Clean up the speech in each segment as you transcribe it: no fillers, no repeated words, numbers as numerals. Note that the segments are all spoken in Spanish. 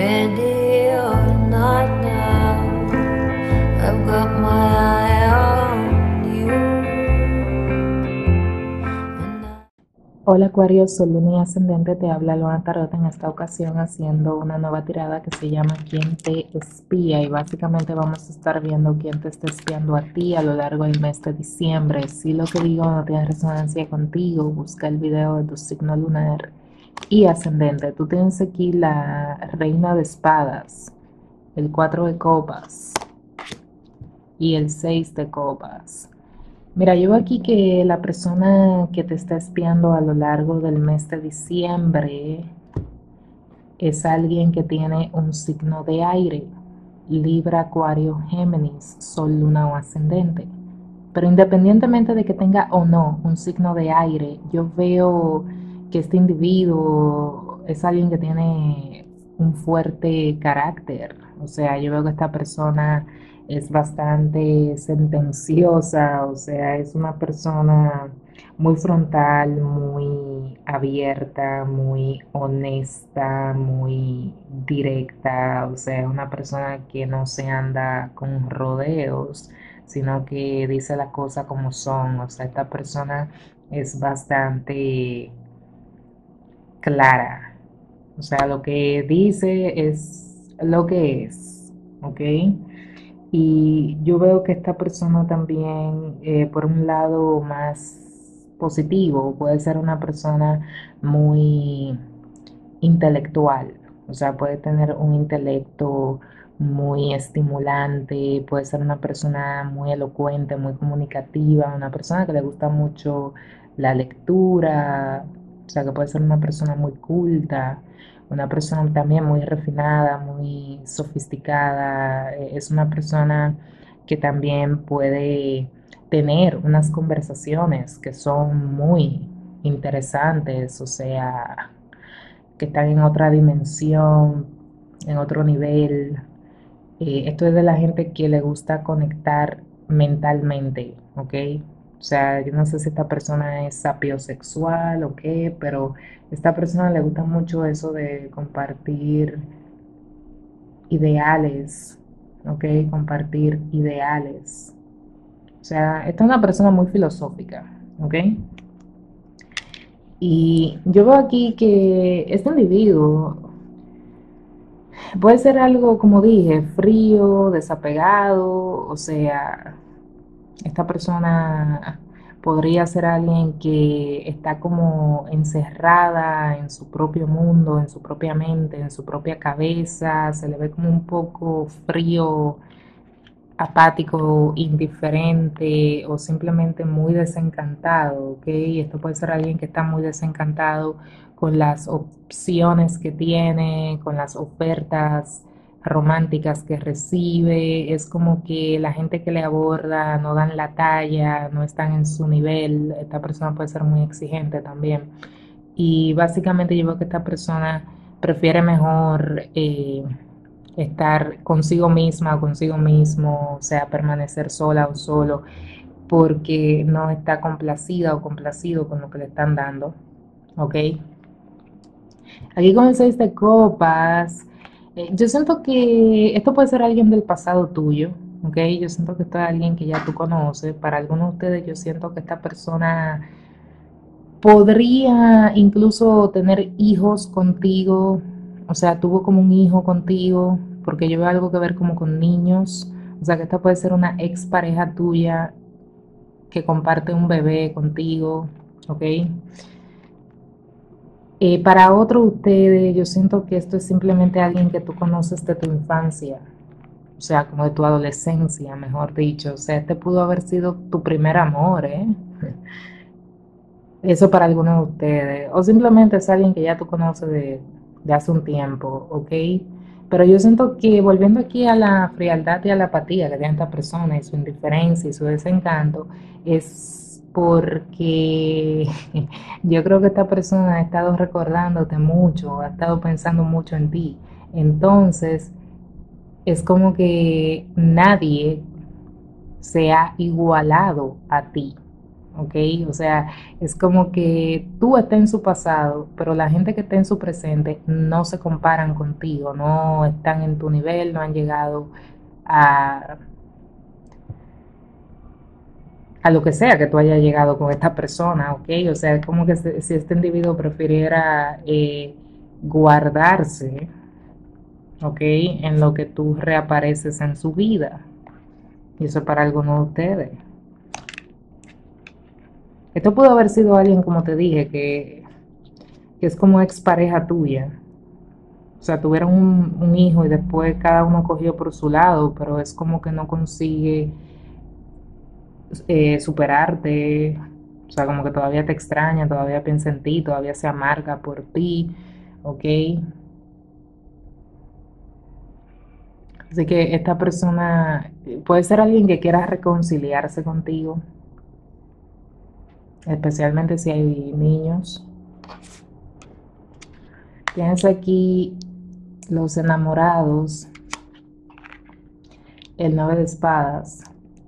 ready or not now. I've got my eye on you. Hola Acuario, Sol, Luna y Ascendente, te habla Luna Tarot en esta ocasión haciendo una nueva tirada que se llama ¿Quién te espía? Y básicamente vamos a estar viendo quién te está espiando a ti a lo largo del mes de diciembre. Si lo que digo no tiene resonancia contigo, busca el video de tu signo lunar y ascendente. Tú tienes aquí la reina de espadas, el 4 de copas y el 6 de copas. Mira, yo veo aquí que la persona que te está espiando a lo largo del mes de diciembre es alguien que tiene un signo de aire, Libra, Acuario, Géminis, Sol, Luna o Ascendente. Pero independientemente de que tenga o no un signo de aire, yo veo que este individuo es alguien que tiene un fuerte carácter. O sea, yo veo que esta persona es bastante sentenciosa, o sea, es una persona muy frontal, muy abierta, muy honesta, muy directa, o sea, una persona que no se anda con rodeos, sino que dice las cosas como son. O sea, esta persona es bastante clara. O sea, lo que dice es lo que es, ¿ok? Y yo veo que esta persona también, por un lado más positivo, puede ser una persona muy intelectual, o sea, puede tener un intelecto muy estimulante, puede ser una persona muy elocuente, muy comunicativa, una persona que le gusta mucho la lectura, o sea, que puede ser una persona muy culta, una persona también muy refinada, muy sofisticada, es una persona que también puede tener unas conversaciones que son muy interesantes, o sea, que están en otra dimensión, en otro nivel. Esto es de la gente que le gusta conectar mentalmente, ¿ok? O sea, yo no sé si esta persona es sapiosexual o qué, pero a esta persona le gusta mucho eso de compartir ideales, ¿ok? Compartir ideales. O sea, esta es una persona muy filosófica, ¿ok? Y yo veo aquí que este individuo puede ser algo, como dije, frío, desapegado, o sea, esta persona podría ser alguien que está como encerrada en su propio mundo, en su propia mente, en su propia cabeza, se le ve como un poco frío, apático, indiferente o simplemente muy desencantado, ¿ok? Esto puede ser alguien que está muy desencantado con las opciones que tiene, con las ofertas románticas que recibe. Es como que la gente que le aborda no dan la talla, no están en su nivel. Esta persona puede ser muy exigente también. Y básicamente yo veo que esta persona prefiere mejor estar consigo misma o consigo mismo, o sea, permanecer sola o solo, porque no está complacida o complacido con lo que le están dando, ¿ok? Aquí con el 6 de copas, yo siento que esto puede ser alguien del pasado tuyo, ¿ok? Yo siento que esto es alguien que ya tú conoces. Para algunos de ustedes yo siento que esta persona podría incluso tener hijos contigo, o sea, tuvo como un hijo contigo, porque yo veo algo que ver como con niños, o sea, que esta puede ser una ex pareja tuya que comparte un bebé contigo, ¿ok? Para otros de ustedes, yo siento que esto es simplemente alguien que tú conoces de tu infancia, o sea, como de tu adolescencia, mejor dicho, o sea, este pudo haber sido tu primer amor, ¿eh? Eso para algunos de ustedes. O simplemente es alguien que ya tú conoces de hace un tiempo, ¿ok? Pero yo siento que volviendo aquí a la frialdad y a la apatía que tiene esta persona y su indiferencia y su desencanto, es porque yo creo que esta persona ha estado recordándote mucho, ha estado pensando mucho en ti. Entonces, es como que nadie se ha igualado a ti. ¿ok? O sea, es como que tú estás en su pasado, pero la gente que está en su presente no se comparan contigo, no están en tu nivel, no han llegado a, a lo que sea que tú hayas llegado con esta persona, ¿ok? O sea, es como que si este individuo prefiriera guardarse, ¿ok? En lo que tú reapareces en su vida. Y eso es para algunos de ustedes. Esto pudo haber sido alguien, como te dije, que es como expareja tuya. O sea, tuvieron un hijo y después cada uno cogió por su lado, pero es como que no consigue superarte. O sea, como que todavía te extraña, todavía piensa en ti, todavía se amarga por ti, ¿ok? Así que esta persona puede ser alguien que quiera reconciliarse contigo, especialmente si hay niños. Tienes aquí los enamorados, el 9 de espadas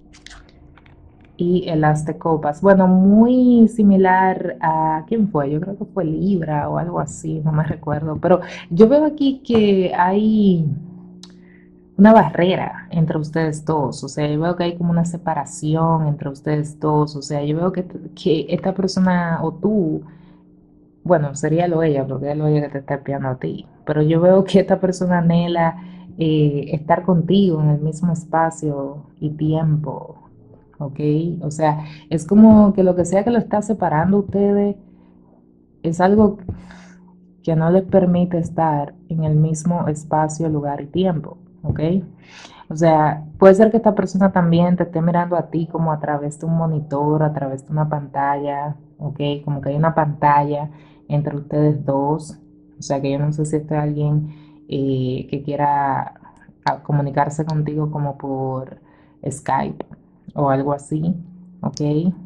y el as de copas. Bueno, muy similar a, ¿quién fue? Yo creo que fue Libra o algo así, no me recuerdo. Pero yo veo aquí que hay una barrera entre ustedes dos. O sea, yo veo que hay como una separación entre ustedes dos. O sea, yo veo que esta persona o tú, bueno, sería lo ella, porque es lo ella que te está espiando a ti. Pero yo veo que esta persona anhela estar contigo en el mismo espacio y tiempo, ¿ok? O sea, es como que lo que sea que lo está separando a ustedes es algo que no les permite estar en el mismo espacio, lugar y tiempo, ¿ok? O sea, puede ser que esta persona también te esté mirando a ti como a través de un monitor, a través de una pantalla, ¿ok? Como que hay una pantalla entre ustedes dos. O sea, que yo no sé si este es alguien que quiera comunicarse contigo como por Skype o algo así, ¿ok?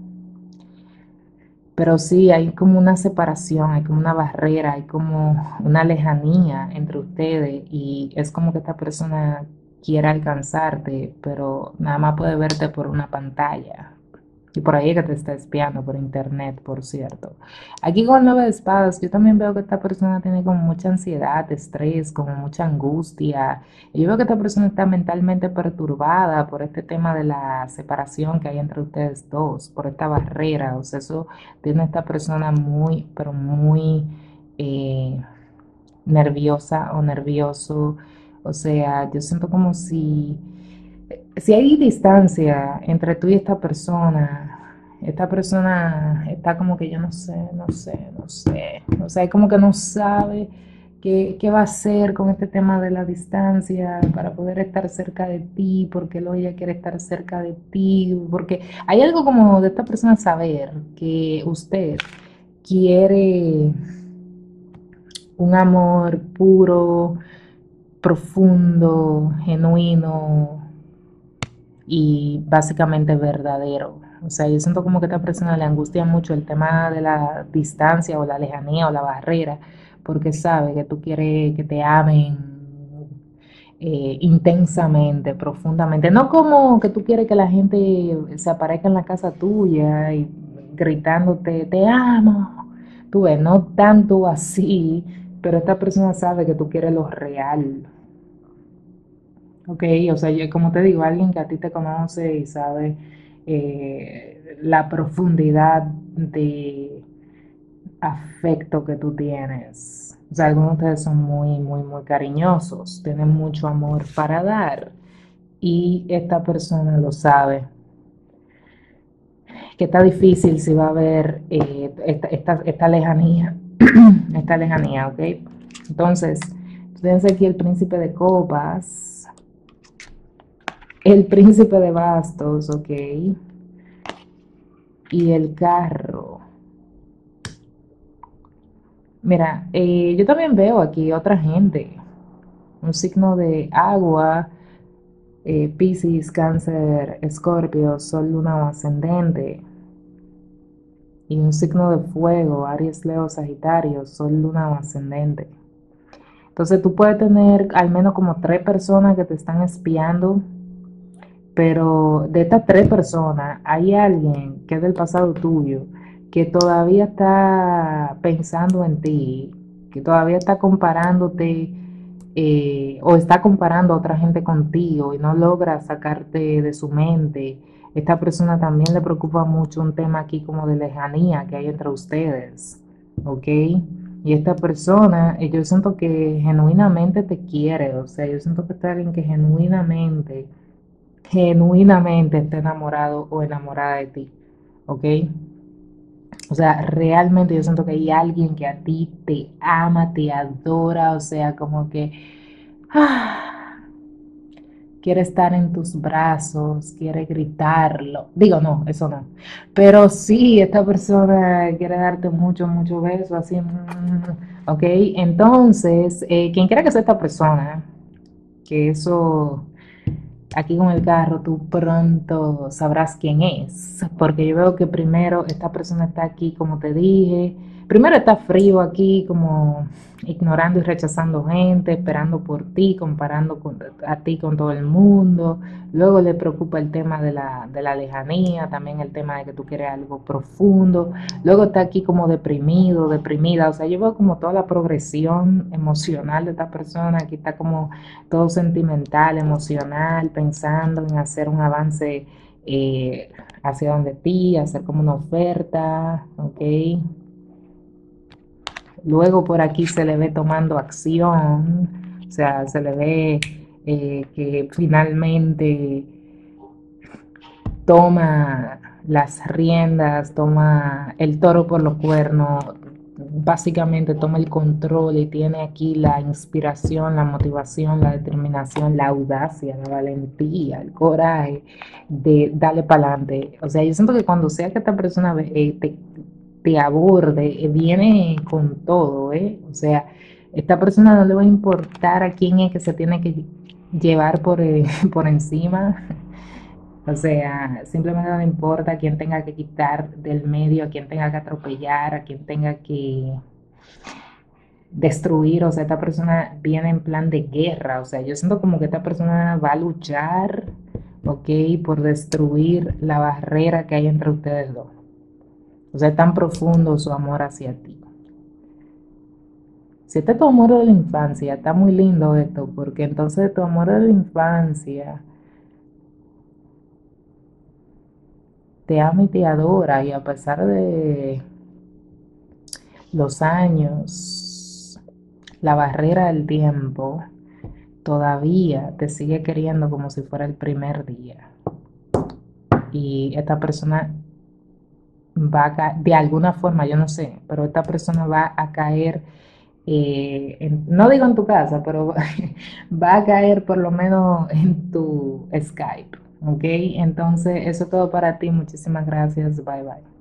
Pero sí, hay como una separación, hay como una barrera, hay como una lejanía entre ustedes y es como que esta persona quiere alcanzarte, pero nada más puede verte por una pantalla. Y por ahí es que te está espiando por internet, por cierto. Aquí con el 9 de espadas, yo también veo que esta persona tiene como mucha ansiedad, estrés, como mucha angustia. Yo veo que esta persona está mentalmente perturbada por este tema de la separación que hay entre ustedes dos, por esta barrera. O sea, eso tiene a esta persona muy, pero muy eh, nerviosa o nervioso. O sea, yo siento como si hay distancia entre tú y esta persona está como que yo no sé, no sé, no sé. O sea, como que no sabe qué va a hacer con este tema de la distancia para poder estar cerca de ti, porque luego ella quiere estar cerca de ti, porque hay algo como de esta persona saber que usted quiere un amor puro, profundo, genuino y básicamente verdadero. O sea, yo siento como que a esta persona le angustia mucho el tema de la distancia o la lejanía o la barrera, porque sabe que tú quieres que te amen intensamente, profundamente. No como que tú quieres que la gente se aparezca en la casa tuya y gritándote, te amo. Tú ves, no tanto así, pero esta persona sabe que tú quieres lo real. Ok, o sea, yo, como te digo, alguien que a ti te conoce y sabe la profundidad de afecto que tú tienes. O sea, algunos de ustedes son muy, muy, muy cariñosos, tienen mucho amor para dar y esta persona lo sabe, que está difícil si va a haber esta lejanía, esta lejanía, ¿ok? Entonces, tienes aquí el príncipe de copas, el príncipe de bastos, ¿ok? Y el carro. Mira, yo también veo aquí otra gente, un signo de agua, Piscis, Cáncer, Escorpio, Sol, Luna o Ascendente, y un signo de fuego, Aries, Leo, Sagitario, Sol, Luna o Ascendente. Entonces tú puedes tener al menos como tres personas que te están espiando Pero de estas tres personas, hay alguien que es del pasado tuyo, que todavía está pensando en ti, que todavía está comparándote o está comparando a otra gente contigo y no logra sacarte de su mente. Esta persona también le preocupa mucho un tema aquí como de lejanía que hay entre ustedes, ¿ok? Y esta persona, yo siento que genuinamente te quiere, o sea, yo siento que está alguien que genuinamente está enamorado o enamorada de ti, ¿ok? O sea, realmente yo siento que hay alguien que a ti te ama, te adora, o sea, como que ah, quiere estar en tus brazos, quiere gritarlo. Digo, no, eso no. Pero sí, esta persona quiere darte mucho, mucho beso, así, ¿ok? Entonces, quien quiera que sea esta persona, que eso aquí con el carro tú pronto sabrás quién es, porque yo veo que primero esta persona está aquí, como te dije, primero está frío aquí, como ignorando y rechazando gente, esperando por ti, comparando a ti con todo el mundo, luego le preocupa el tema de la lejanía, también el tema de que tú quieres algo profundo, luego está aquí como deprimido, deprimida, o sea, yo veo como toda la progresión emocional de esta persona, aquí está como todo sentimental, emocional, pensando en hacer un avance hacia donde ti, hacer como una oferta, ¿ok? Luego por aquí se le ve tomando acción, o sea, se le ve que finalmente toma las riendas, toma el toro por los cuernos, básicamente toma el control y tiene aquí la inspiración, la motivación, la determinación, la audacia, la valentía, el coraje de darle para adelante. O sea, yo siento que cuando sea que esta persona te aborde, viene con todo, ¿eh? O sea, esta persona no le va a importar a quién es que se tiene que llevar por encima. O sea, simplemente no importa a quién tenga que quitar del medio, a quién tenga que atropellar, a quién tenga que destruir. O sea, esta persona viene en plan de guerra. O sea, yo siento como que esta persona va a luchar, ok, por destruir la barrera que hay entre ustedes dos. O sea, es tan profundo su amor hacia ti. Si este es tu amor de la infancia, está muy lindo esto, porque entonces tu amor de la infancia te ama y te adora, y a pesar de los años, la barrera del tiempo, todavía te sigue queriendo como si fuera el primer día. Y esta persona va a caer, de alguna forma, yo no sé, pero esta persona va a caer, no digo en tu casa, pero va a caer por lo menos en tu Skype. ¿Ok? Entonces, eso es todo para ti. Muchísimas gracias. Bye bye.